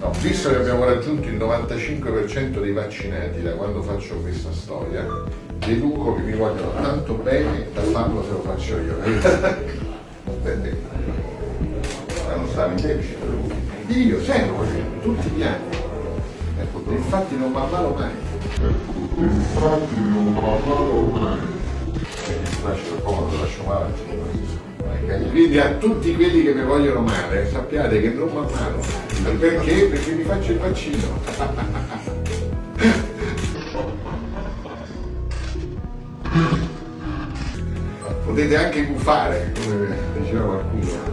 No, visto che abbiamo raggiunto il 95% dei vaccinati da quando faccio questa storia, deduco che mi vogliono tanto bene da farlo se lo faccio io. Non stavo in deficit. Io sempre così, tutti gli anni. Infatti non mi ammalo mai. Mi lascio il comodo, lo lascio male. Quindi a tutti quelli che mi vogliono male, sappiate che non mi ammalo. Perché? Perché mi faccio il vaccino. Potete anche gufare, come diceva qualcuno.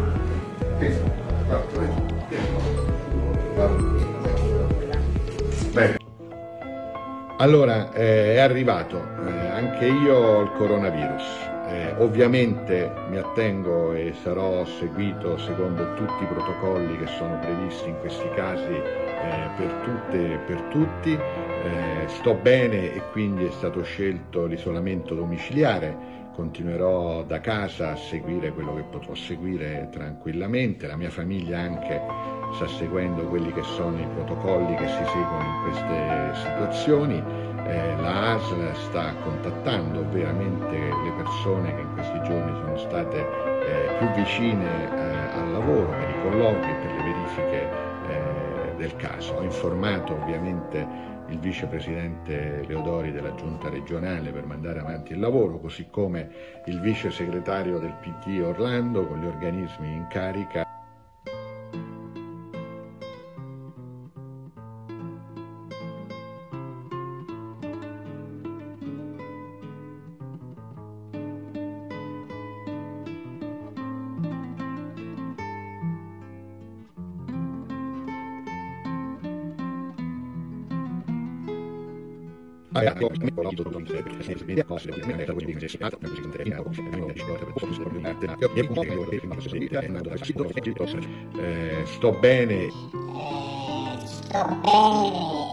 Bene. Allora, è arrivato, anche io ho il coronavirus. Ovviamente mi attengo e sarò seguito secondo tutti i protocolli che sono previsti in questi casi per tutte e per tutti. Sto bene e quindi è stato scelto l'isolamento domiciliare. Continuerò da casa a seguire quello che potrò seguire tranquillamente. La mia famiglia anche sta seguendo quelli che sono i protocolli che si seguono in queste situazioni. La ASL sta contattando veramente le persone che in questi giorni sono state più vicine al lavoro per i colloqui e per le verifiche del caso. Ho informato ovviamente il vicepresidente Leodori della giunta regionale per mandare avanti il lavoro, così come il vice segretario del PD Orlando con gli organismi in carica. Sto bene. Sto bene.